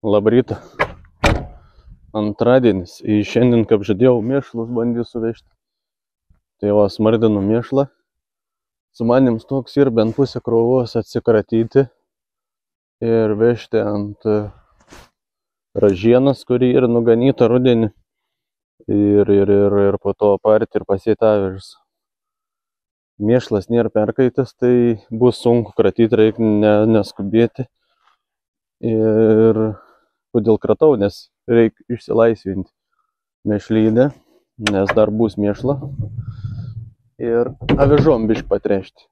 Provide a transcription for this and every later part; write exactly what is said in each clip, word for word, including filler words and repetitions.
Labrytą. Antradienis. Į šiandien, kaip žadėjau, mėšlus bandysiu vežti. Tai va, smardinu mėšlą. Su manim toks ir bent pusę krovos atsikratyti ir vežti ant ražienos, kuri yra nuganyta rudenį. Ir, ir, ir, ir po to parti ir pasėti avižas. Mėšlas nėra perkaitas, tai bus sunku kratyti, reikia ne, neskubėti. Ir kodėl kratau, nes reikia išsilaisvinti mėšlydę, nes dar bus mėšla. Ir avižom biškį patrešti.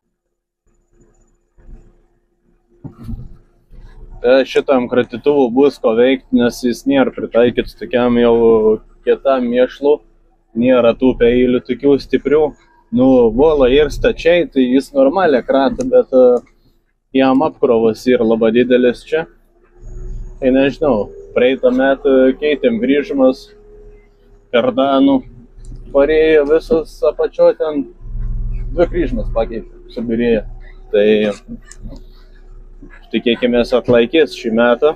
Šitam kratytuvu bus ko veikti, nes jis nėra pritaikytas tokiam jau kietam mėšlu. Nėra tų peilių tokių stiprių. Nu, vola ir stačiai, tai jis normaliai krata, bet uh, jam apkrovas yra labai didelis čia. Tai nežinau, praeitą metą keitėm grįžimas, kardanų, parėjo visas apačio ten, dvi grįžimas pakeitė, subirėjo. Tai tikėkimės atlaikys šį metą.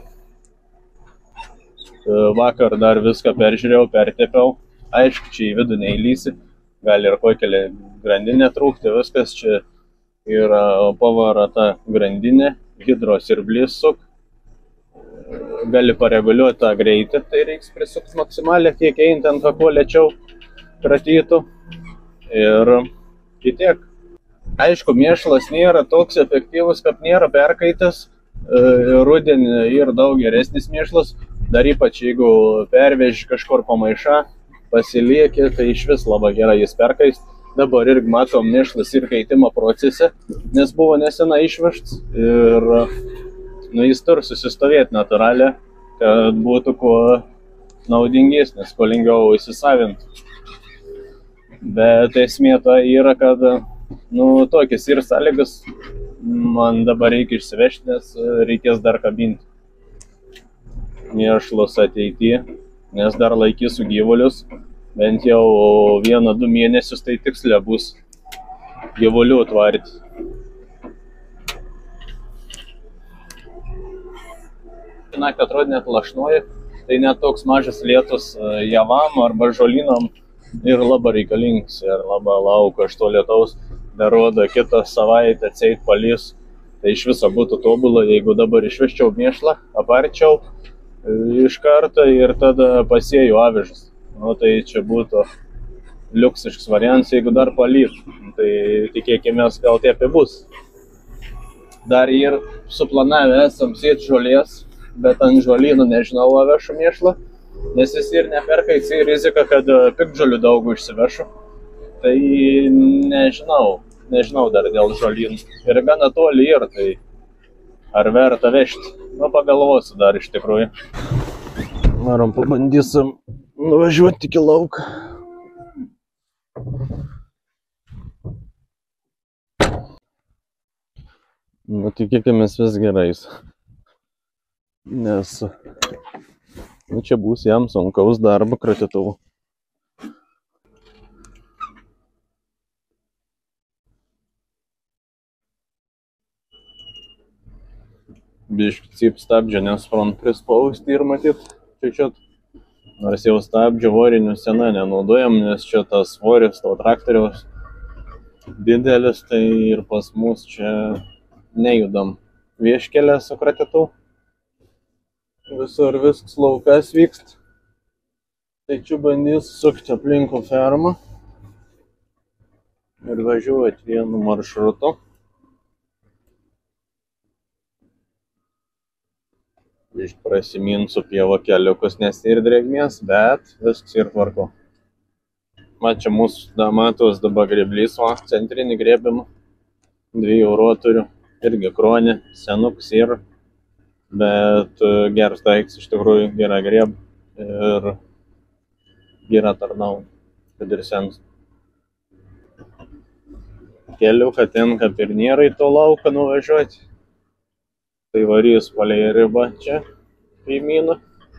Vakar dar viską peržiūrėjau, pertepiau. Aišku, čia į vidų neįlysi. Gali ir kokią grandinę trūkti, viskas čia yra pavara ta grandinė, hidrosiurblys suk. Gali pareguliuoti tą greitį, tai reiks prisukti maksimalią, kiek eintant, kuo lėčiau kratytų. Ir kitiek. Aišku, mėšlas nėra toks efektyvus, kaip nėra perkaitas. Rudenį yra daug geresnis mėšlas, dar ypač jeigu perveži kažkur pamaišą, pasiliekė, tai iš vis labai gerai jis perkais. Dabar irgi matom mėšlas ir kaitimo procese, nes buvo nesena išvežtas ir nu, jis turi susistovėti natūraliai, kad būtų kuo naudingesnis, kuo lengviau įsisavinti. Bet esmė ta yra, kad nu, tokias ir sąlygas man dabar reikia išsivežti, nes reikės dar kabinti mėšlus ateityje. Nes dar laikysiu gyvulius, bent jau vieną, du mėnesius, tai tiksliai bus gyvulių tvarti. Na, kad atrodo net lašnoja, tai net toks mažas lietus javam arba žolynam ir labai reikalingas ir labai lauko iš to lietaus. Dar rodo kitą savaitę atseit palys, tai iš viso būtų tobula, jeigu dabar išvežčiau mėšlą, aparčiau iš karto ir tada pasėjau avižas. Nu, tai čia būtų liuksiškas variantas, jeigu dar palytų. Tai tikėkimės, gal taip ir bus. Dar ir suplanavę esam sėti žolės, bet ant žolynų nežinau avešu mėšlą, nes jis ir neperkais, ir rizika, kad piktžolių daug išsivešu. Tai nežinau, nežinau dar dėl žolynų. Ir gana toli ir, tai ar verta vežti? Nu, pagalvosiu dar iš tikrųjų. Varom pabandysim nuvažiuoti iki lauką. Nu, tikėkimės vis gerais. Nes nu, čia bus jam sunkaus darbo kratytuvu. Biškį cyp stabdžio, nes front prispausti ir matyt, čiut-čiut. Nors jau stabdžio vorinių sena nenaudojam, nes čia tas svoris to traktoriaus didelis, tai ir pas mus čia nejudam vieškelę su kratytuvu. Visur viskas laukas vykst. Tai čia bandys sukti aplinkų fermą ir važiuoti vienu maršrutu. Iš prasiminsiu pievo keliukus, nes ir drėgmės, bet viskas ir tvarko. Man čia mūsų matos dabar greblys, va, centrinį grėbimą, dviejų rotorių, irgi kronė, senuks ir, bet geras daiktas, iš tikrųjų gera grėb ir gera tarnau, kad ir sens. Keliuką ten, kaip ir nėra į to lauką nuvažiuoti. Tai varys palei ribą čia, kaimyną.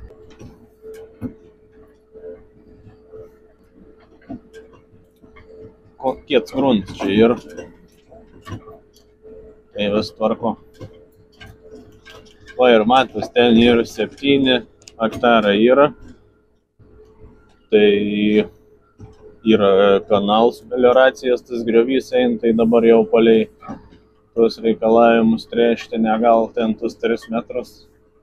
Kokiet gruntas čia yra. Tai vis tvarko. Va ir matos, ten ir septyni hektarai yra. Tai yra kanalas melioracijos, tas griovys eina, tai dabar jau palei tuos reikalavimus tręšti negal ten tuos tris metrus.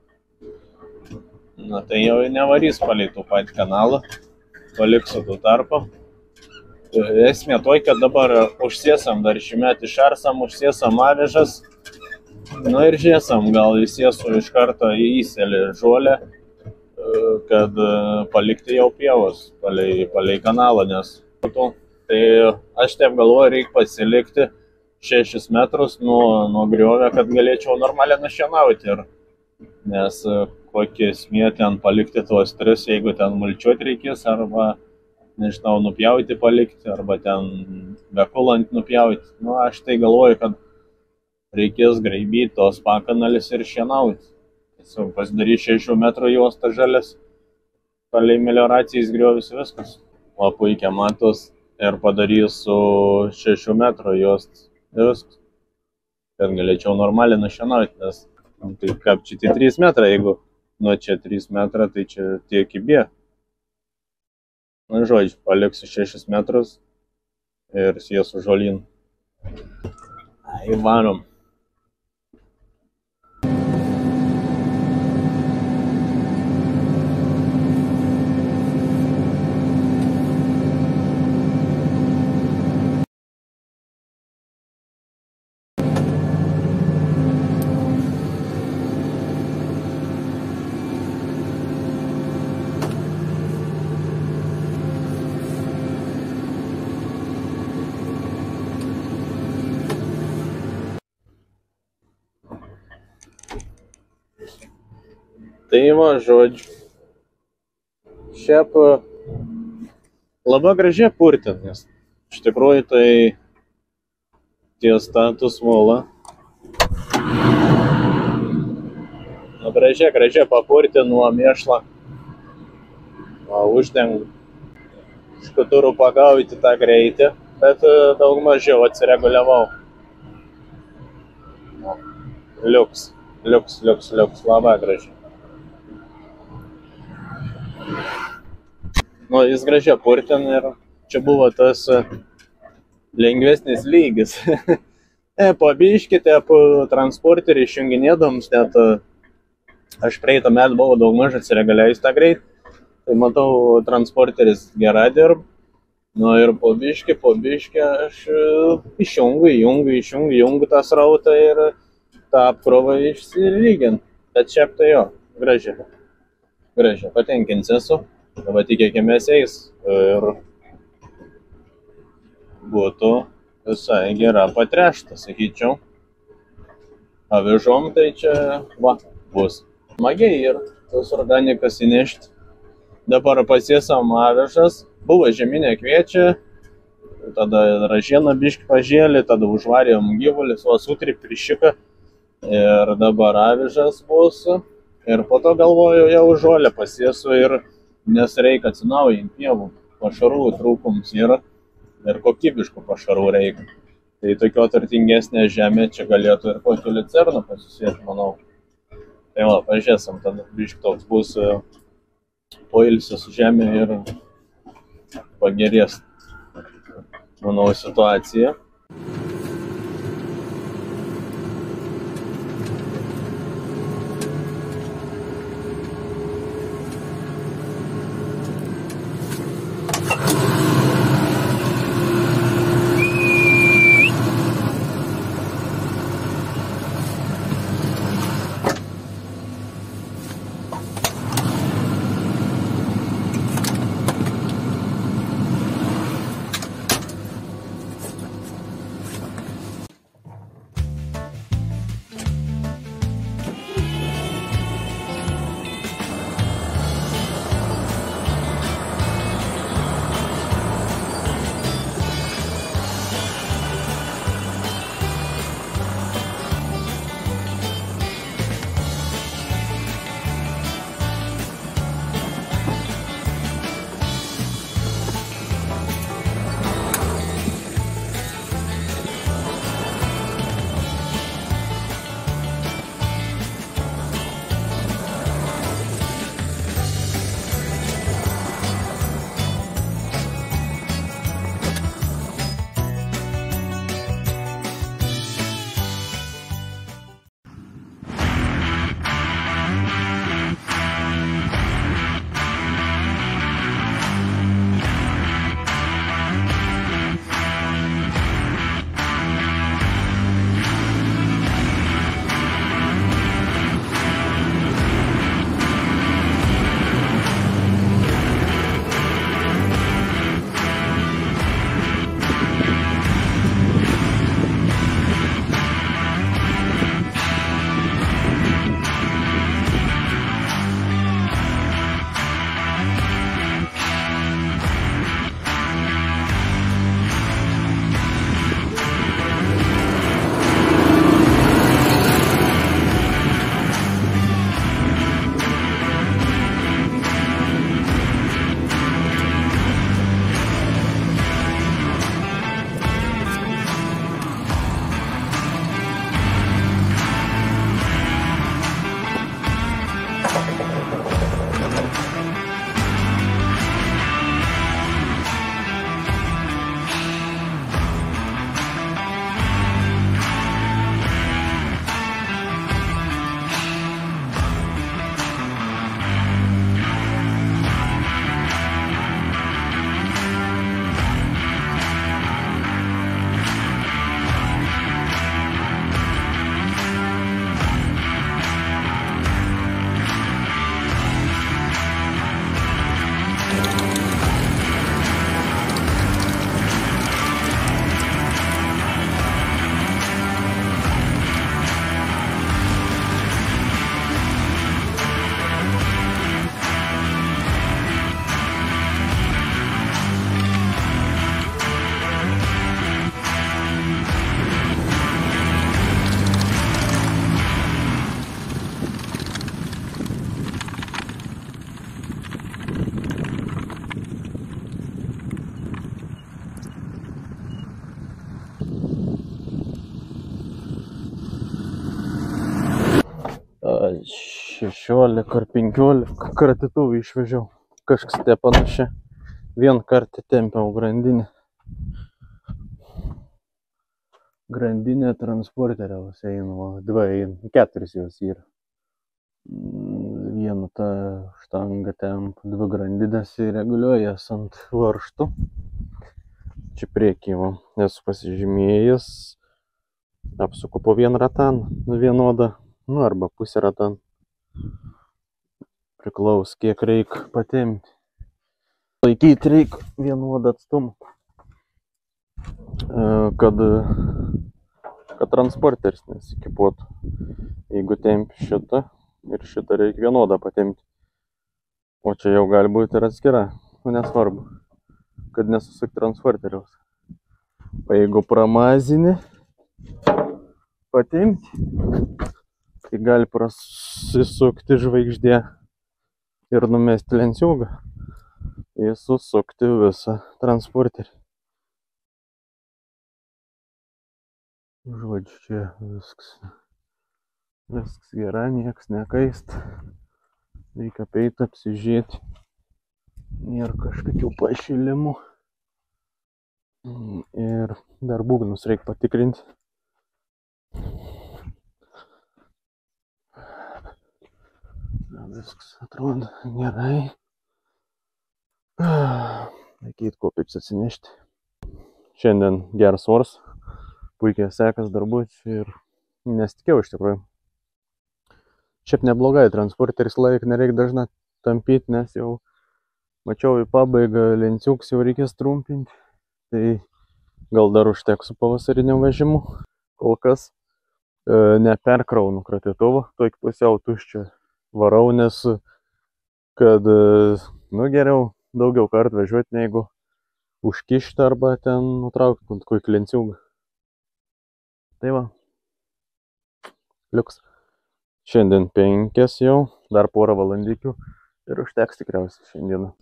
Na tai jau nevarys palei tų patį kanalą, paliksiu tų tarpą. Esmė toj, kad dabar užsiesam dar šį metį šarsam, užsiesam avižas, nu ir žiesam, gal įsiesiu iš karto į įselį žolę, kad palikti jau pievos palei, palei kanalą, nes tai aš taip galvoju, reikia pasilikti šešis metrus nuo, nuo griovio, kad galėčiau normaliai nušienauti. Ir, nes kokie esmė ten palikti tuos tris, jeigu ten mulčiuoti reikės, arba, nežinau, nupjauti palikti, arba ten bekulant nupjauti. Nu, aš tai galvoju, kad reikės graibyti tos pakanalius ir šienauti. Tiesiog pasidarys šešių metrų juostą žalias, palei melioracijais griovis viskas. O puikiai matos ir padarys su šešių metrų juostas viskas. Kad galėčiau normaliai nušienauti, nes tai kaip čia tie trys metrai, jeigu nuo čia trys metrai, tai čia tiek į bė. Na, žodžiu, paliksiu šešis metrus ir siesiu žolyn. Įvarom. Tai va, žodžiu, šiaip labai gražiai purtin, nes iš tikrųjų tai ties status vola. Nu, gražiai, gražiai papurtin nuo mėšlą. Va, uždeng škuturu pagauti tą greitį, bet daug mažiau atsireguliavau. Liuks, liuks, liuks, liuks, labai gražiai. Nu, jis gražiai purtin ir čia buvo tas lengvesnis lygis. E, po biškį, po transporterį išjunginėdams, net aš praeitą metą buvau daug maž atsireguliavęs tą greitį. Tai matau, transporteris gerai dirb. Nu ir po biškį, po biškį aš išjungu, įjungu, išjungu, įjungu tą srautą ir tą apkrovą išsilygint. Bet šiaip tai jo, gražiai. Gražiai, patenkinsiu esu. Dabar tikėkimės eis ir būtų visai gera patrešta, sakyčiau. Avižom tai čia, va, bus. Smagiai ir tos organikas įnešti. Dabar pasiesam avižas, buvo žeminė kviečia, tada ražieną biškį pažėlį, tada užvarėm gyvulis, o sutri prišiką ir dabar avižas bus. Ir po to galvoju, jau žolę pasiesiu ir nes reikia atsinaujinti pievų, pašarų trūkums yra ir kokybiškų pašarų reikia. Tai tokio turtingesnė žemė čia galėtų ir kokį licerną pasisėti, manau. Tai va, pažiūrėsim, tada biškį toks bus poilsis žemė ir pagerės, manau, situacija. šešiolika ar penkiolika kratytuvų išvežiau. Kažkas te panašiai. Vien kartą tempiau grandinę. Grandinė transporteriaus eina, dva eina, keturis jos yra. Vienu tą štangą temp, dvi grandinės reguliuojas ant varžtų. Čia priekį va, esu pasižymėjęs, apsuku po vieną ratan, vienodą, nu arba pusę ratan. Priklaus, kiek reik patempti. Laikyti reik vienodą atstumą, kad, kad transporteris nesikipuotų. Jeigu tempi šitą ir šitą reik vienodą patempti. O čia jau gali būti ir atskira, nu nesvarbu, kad nesusuk transporteriaus. O jeigu pramazinį patempti, tai gali prasisukti žvaigždė ir numesti lenciūgą. Ir susukti visą transporterį. Žodžiu, čia viskas, viskas gera, nieks nekaist. Reikia apeiti, apsižiūrėti. Nėra kažkokių pašilimų. Ir dar būgnus reikia patikrinti. Viskas atrodo gerai. Reikėtų kopičius atsinešti. Šiandien geras oras, puikiai sekas darbuočiai ir nesitikėjau iš tikrųjų. Šiaip neblogai, transporteris laik nereikia dažnai tampyti, nes jau mačiau į pabaigą lenciūgus jau reikės trumpinti. Tai gal dar užteks su pavasariniu vežimu. Kol kas e, neperkraunu kratytuvą, tokį pusiau tuščią varau, nes kad, nu geriau daugiau kartų važiuoti, negu užkišti arba ten nutraukti ant kokį lenciūgą. Tai va. Liuks. Šiandien penkias jau, dar porą valandikių ir užteks tikriausiai šiandieną.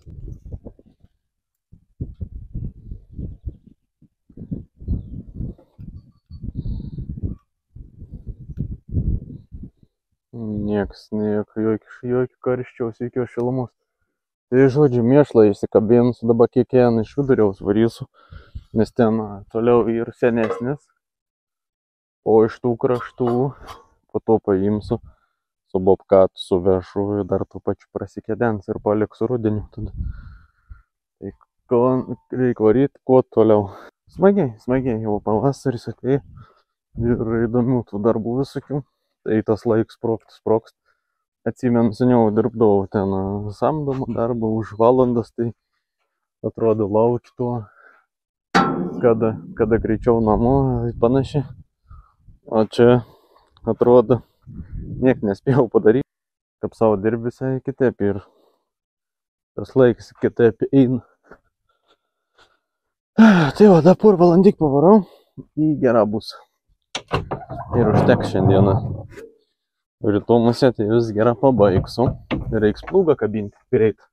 Nieks, jokio, jokio karščiaus, jokio šilumos. Tai žodžiu, mėšlą įsikabinsiu, dabar kiekvieną iš viduriaus varysiu, nes ten toliau ir senesnis. O iš tų kraštų po to paimsiu, su bobkatu suvešu ir dar tų pačių prasikėdens ir paliksiu rudeniu. Tada. Tai ko reikia varyti, kuo toliau. Smagiai, smagiai, jau pavasaris atėjo ir įdomių tų darbų visokių. Tai tas laiks sprokti, sprokti. Atsimenu, seniau dirbdavau ten samdomą darbą už valandas, tai atrodo laukiu tuo, kada, kada greičiau namo ir panašiai. O čia atrodo, niek nespėjau padaryti, kaip savo dirbi visai kitaip ir tas laikas kitaip eina. Tai va, dar por valandik pavarau, į gerą bus. Ir užteks šiandieną. Rytomuose tai vis gerą pabaigsiu. Reiks plūgą kabinti greit.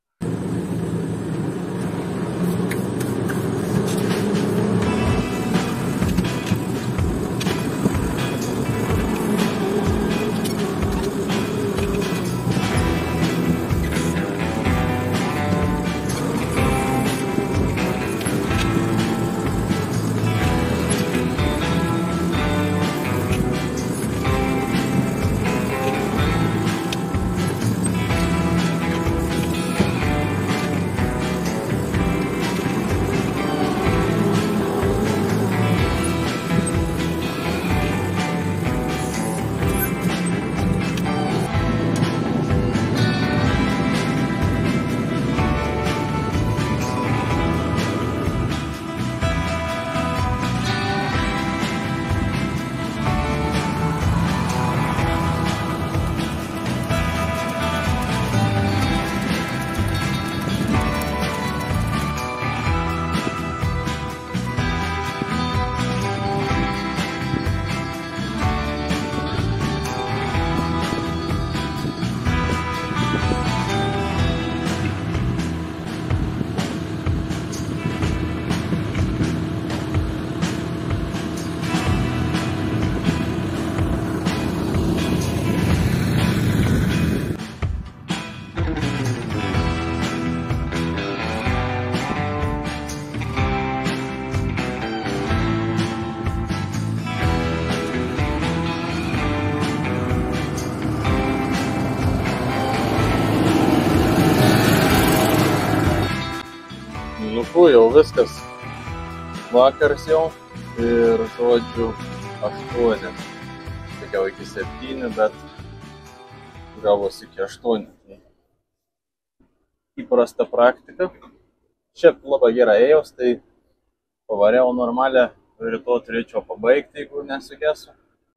tikrųjų jau viskas vakaras jau ir, žodžiu, aštuoni. Sakiau iki septynių, bet gavos iki aštuonių. Tai įprasta praktika. Šiaip labai gerai ėjos, tai pavariau normalią, rytoj turėčiau pabaigti, jeigu nesugesiu.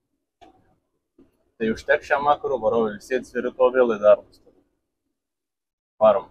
Tai užtek šiam vakarų, varau ilsėtis ir rytoj vėl į darbus. Varom.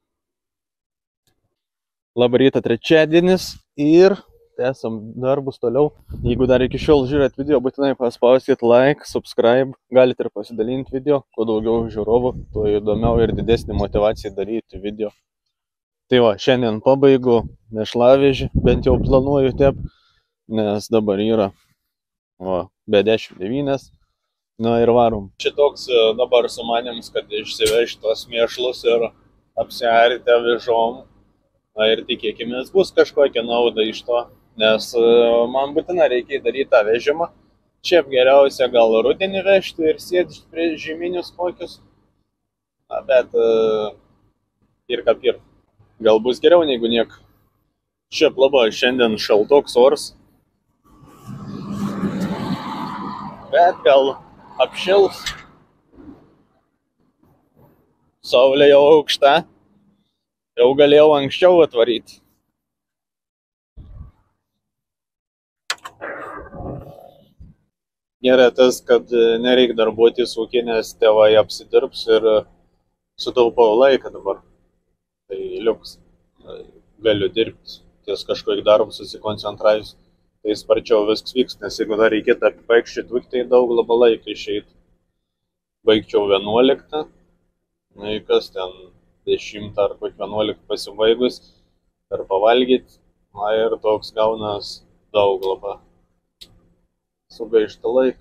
Labą rytą, trečiadienis ir tęsam darbus toliau. Jeigu dar iki šiol žiūrėt video, būtinai paspauskit like, subscribe, galite ir pasidalinti video, kuo daugiau žiūrovų, tuo įdomiau ir didesnį motivaciją daryti video. Tai va, šiandien pabaigu mėšlavežį, bent jau planuoju tep, nes dabar yra va, be dešimt devynios. Na ir varom. Šitoks dabar sumanims, kad išsivežti tos mėšlus ir apsiarti avižom. Na ir tikėkimės bus kažkokia nauda iš to, nes man būtina reikia daryti tą vežimą. Šiaip geriausia gal rudenį vežti ir sėdžiu prie žyminius kokius. Na, bet ir kaip ir. Gal bus geriau negu niek. Šiaip labai šiandien šaltoks oras. Bet gal apšils. Saulė jau aukšta. Jau galėjau anksčiau atvaryti. Gerai tas, kad nereik darbuotis ūkį, nes tėvai apsidirbs ir sutaupau laiką dabar. Tai liuks. Galiu dirbti ties kažkokį darbą susikoncentravus. Tai sparčiau viskas vyks, nes jeigu dar reikėtų apipaikščiai tvik, tai daug labai laiką išeitų. Baigčiau vienuoliktą, na į kas ten dešimtą ar kokį vienuoliktą pasibaigus ir pavalgyti, na ir toks gaunas daug labai sugaištą laiką.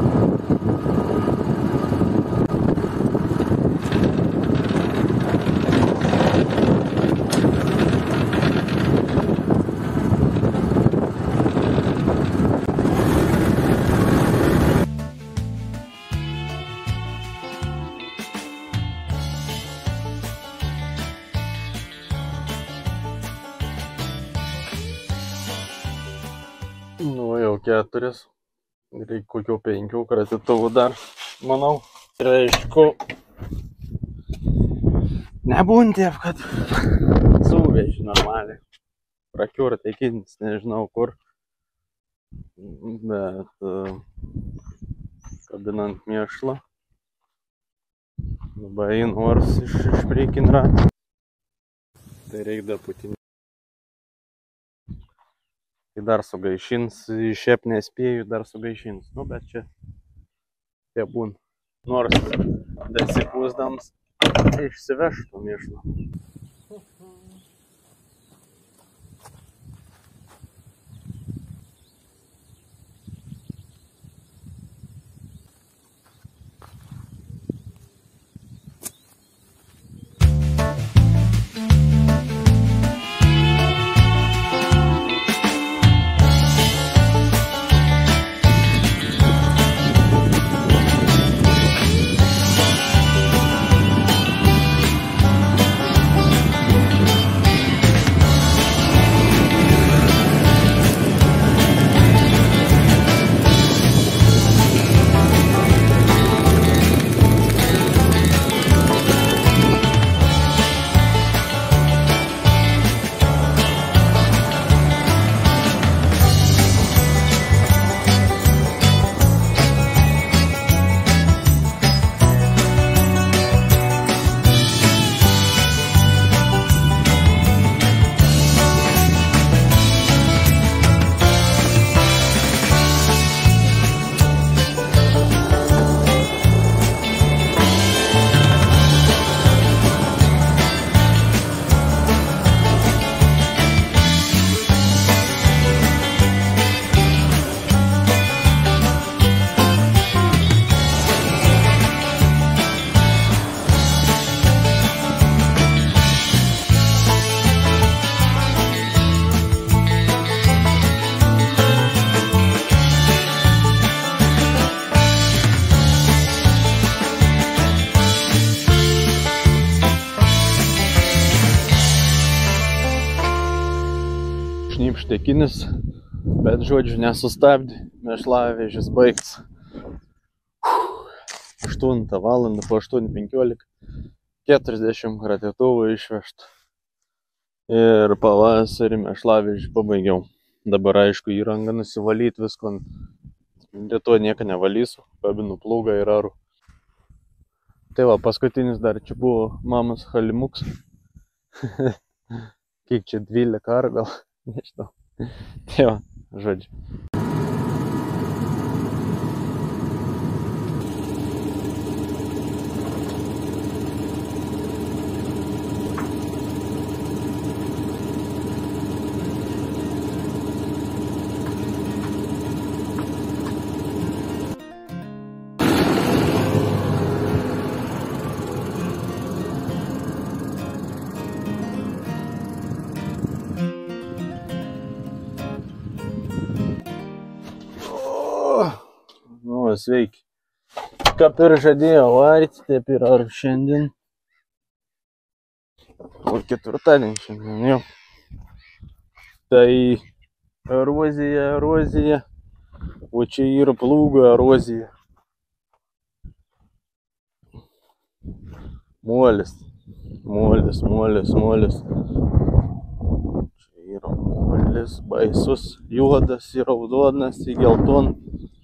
Nu, jau keturis. Reikia kokių penkių kratytuvų dar, manau. Ir aišku, nebūntėv, kad suveži normaliai. Prakiurt eikins, nežinau kur. Bet kabinant mėšlą. Labai nors iš, iš priekin ratą. Tai reikia daputinį. Tai dar sugaišins, šiaip nespėju, dar sugaišins. Nu, bet čia tie būn. Nors dasipūsdams išsivežtų mėšlą. priekinis, bet žodžiu nesustabdė, mėšlavežis baigts. aštuntą valandą po aštuonių penkiolika, keturiasdešimt kratytuvų išvežta. Ir pavasarį mėšlavežį pabaigiau. Dabar aišku įrangą nusivalyti visko. Rytoj nieko nevalysiu, kabinu plūgą ir aru. Tai va, paskutinis dar čia buvo mamos halimuks. Kiek čia dvylika ar gal, nežinau. Tai va, žodžiu. Sveiki. Kaip ir žadėjau varyti, taip ir ar šiandien. O ketvirtadienį šiandien jau. Tai erozija, erozija. O čia yra plūgo erozija. Molis. Molis, molis, molis. Čia yra molis baisus. Juodas, raudonas, gelton.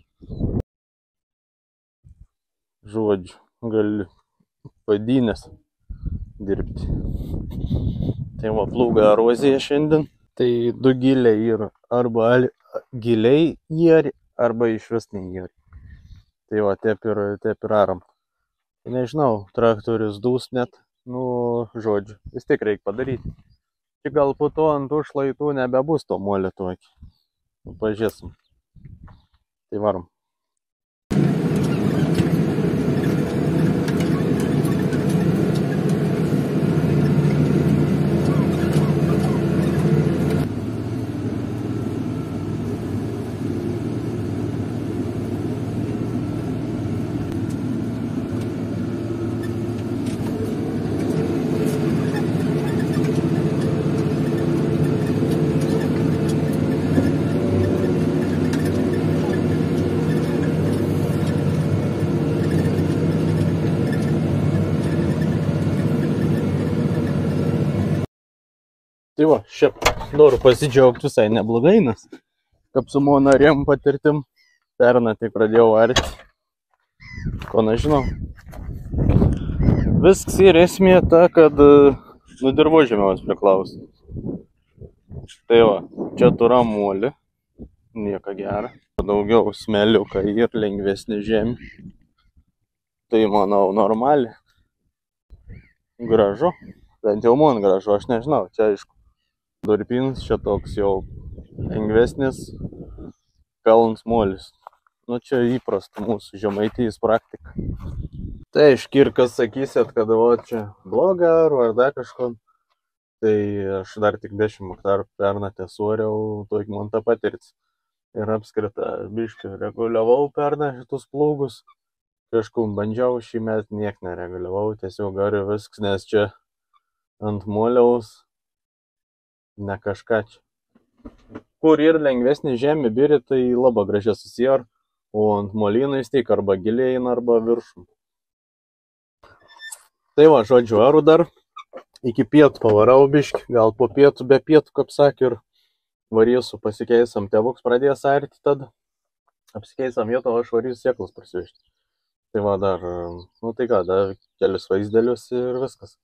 Žodžiu, gali padynės dirbti. Tai va, plūga erozija šiandien. Tai du giliai yra. Arba giliai jėri, arba iš vis nejėri. Tai va, taip ir, taip ir aram. Nežinau, traktorius dūs net. Nu, žodžiu, vis tiek reikia padaryti. Čia gal po to ant tų šlaitų nebebus to molio tokį. Nu, pažiūrėsim. Tai varom. Tai va, šiaip noriu pasidžiaugti visai neblogai, nes kaip su mano narėm patirtim, pernai tai pradėjau varyti, ko nežinau. Viskas yra esmė ta, kad nu dirvožemiaus priklauso. Tai va, čia turam molį, nieko gera. Daugiau smėliuką ir lengvesnį žemį. Tai manau normaliai. Gražu, bent jau man gražu, aš nežinau, čia aišku. Durpinis čia toks jau lengvesnis kalns molis. Nu čia įprasta mūsų žemaitijos praktika. Tai iškirkas sakysit, kad o čia bloga ar dar kažko. Tai aš dar tik dešimt hektarų pernai tiesoriau, tokia man ta patirtis. Ir apskritą biškį reguliavau pernai šitus plūgus. Kažkur bandžiau, šį metą niek nereguliavau, tiesiog gariu viskas, nes čia ant moliaus ne kažką čia. Kur ir lengvesnį žemė biri, tai labai gražiai susijar, o ant molynų vis tiek arba giliai eina, arba viršum. Tai va, žodžiu, aru dar iki pietų pavarau biškį, gal po pietų, be pietų, kaip sakė, ir varysiu pasikeisam, tėvuks pradės arti tada. Apsikeisam vietą, aš varysiu sėklas prasivežti. Tai va dar, nu tai ką, dar kelius vaizdelius ir viskas.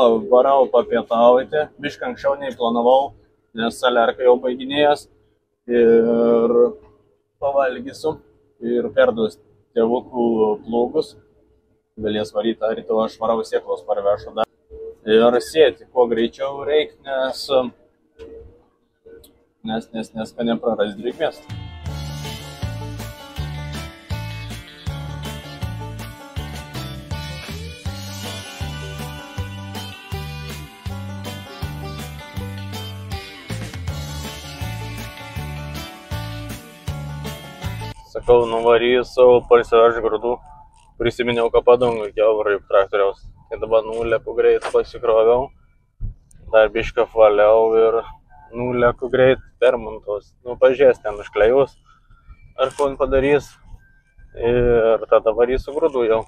varau papietauti, biškai anksčiau nei planavau, nes salerka jau baiginėjęs ir pavalgysiu ir perduos tėvukų plūgus. Galės varyti, ar rytoj aš varau sėklos parvešu dar. Ir sėti, kuo greičiau reik, nes, nes, nes, nes, kad nepraras drėgmės. Sakau, nuvarysiu, parsivežu grūdų. Prisiminiau, ką padangų kiaurą juk traktoriaus. Tai dabar nuleku greit, pasikroviau. Dar bišką valiau ir nuleku greit permontuos. Nu, pažiūrės ten užklejus. Ar kon padarys. Ir tada varysiu grūdų jau.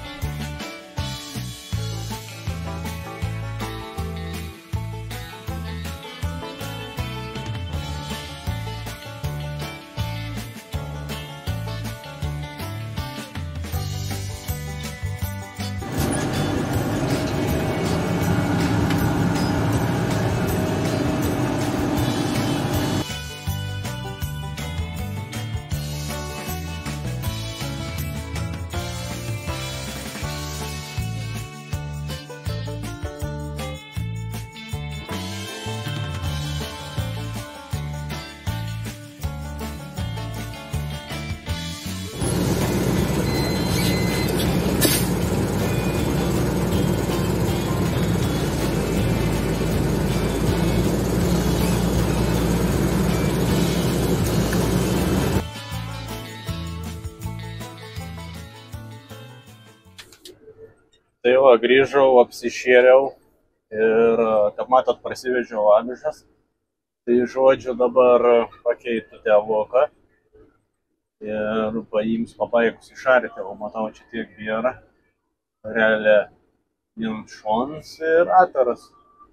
Tai va, grįžau, apsišėriau ir, kaip matot, prasivežiau avižas. Tai žodžiu dabar pakeitu tėvuką ir paims pabaigus išaryti, o matau, čia tiek bėra. Realiai vien šonas ir atviras.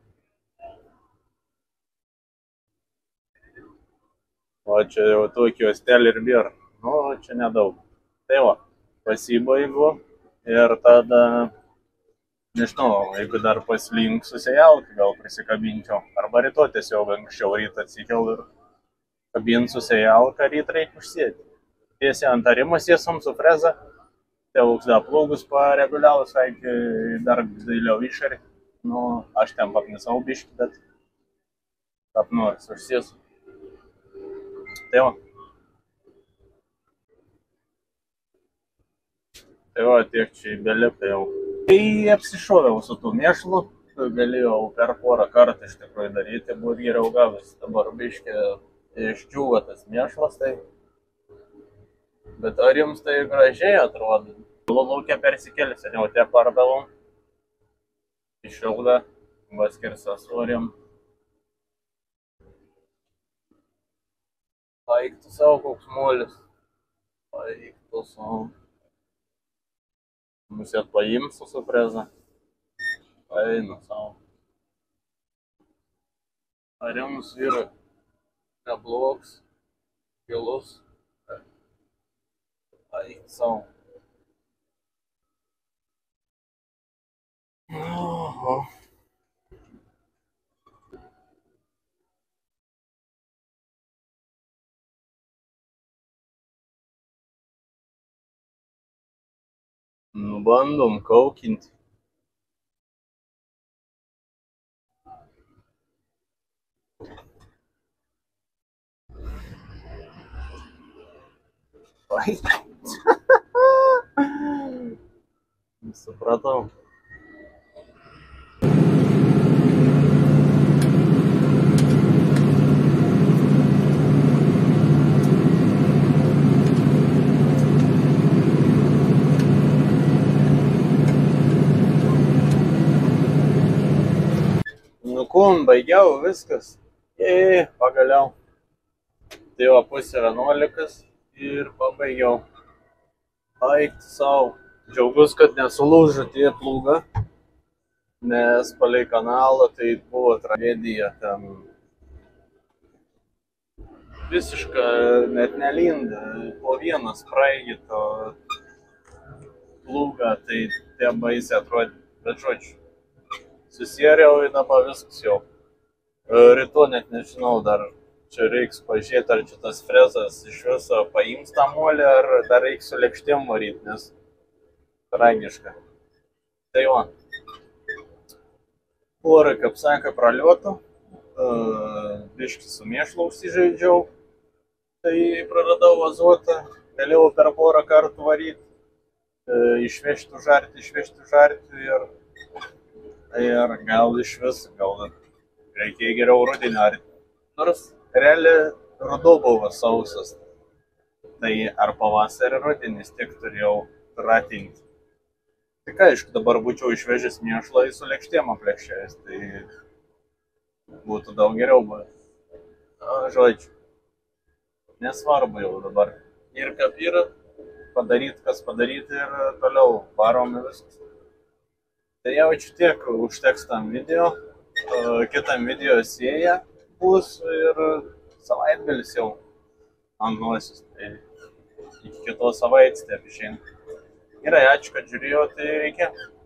O čia jau tokį juostelį ir bėra. Nu, čia nedaug. Tai va, pasibaigu ir tada... Nežinau, jeigu dar paslink susijaut, gal prisikabinčiau. Arba rytoj tiesiog anksčiau rytą atsikėl ir kabint susijaut, ryt reikia užsėti. Tiesiai ant arimo sėsam su freza. Tėvuks da plūgus pareguliavus, reikia dar dailiau išarį. Nu, aš ten papnisau biškį, bet kaip nors užsėsiu. Tai va. Tai va, tiek čia beliko jau. Tai apsišoviau su tų mėšlų, galėjau per porą kartų iš tikrųjų daryti, būt geriau gavęs. Dabar biškį išdžiūva tas mėšlas, tai... Bet ar jums tai gražiai atrodo? Laukia persikėlė, seniau te pardavom. Išilda, vaskirsa svorim. Paiktų savo koks molis. Paiktų savo. Musėt paimsiu su freza. Eina savo. Ar jums yra neblogs, gilus? Eik savo. Oho. Nu, bandom kaukinti. Oi. Supratau. Kun, baigiau, viskas. Jei, pagaliau. Tai va, pusė vienuolikas ir pabaigiau. Eik savo. Džiaugus, kad nesulūžo tie plūga, nes palei kanalą tai buvo tragedija ten. Visiška net nelinda, po vienas praeigito plūga, tai tie baisiai atrodė, bet žodžiu. susiriau ir dabar viskas jau. Rytoj net nežinau, dar čia reiks pažiūrėti, ar čia tas frezas iš viso paims tą molį, ar dar reiks su lėkštėm varyti, nes tragiška. Tai va. Porą, kaip sakė, praliotų, biškį su mėšlu užsižaidžiau, tai praradau azotą, galėjau per porą kartų varyti, išvežti užarti, išvežti užarti ir, ir gal iš vis, gal reikėjo geriau rudenį arti. Nors realiai ruduo buvo sausas, tai ar pavasarį rudenis tiek turėjau ratinti. Tik aišku, dabar būčiau išvežęs mėšlą į su lėkštėm aplekščiais, tai būtų daug geriau buvę. Žodžiu, nesvarbu jau dabar. Ir kaip yra, padaryti, kas padaryti ir toliau varom ir viskas. Tai jau čia tiek užteks tam video. Kitam video sėja bus ir savaitgalis jau ant nosies. Tai iki kitos savaitės taip išeina. Gerai, ačiū, kad žiūrėjote, tai reikia.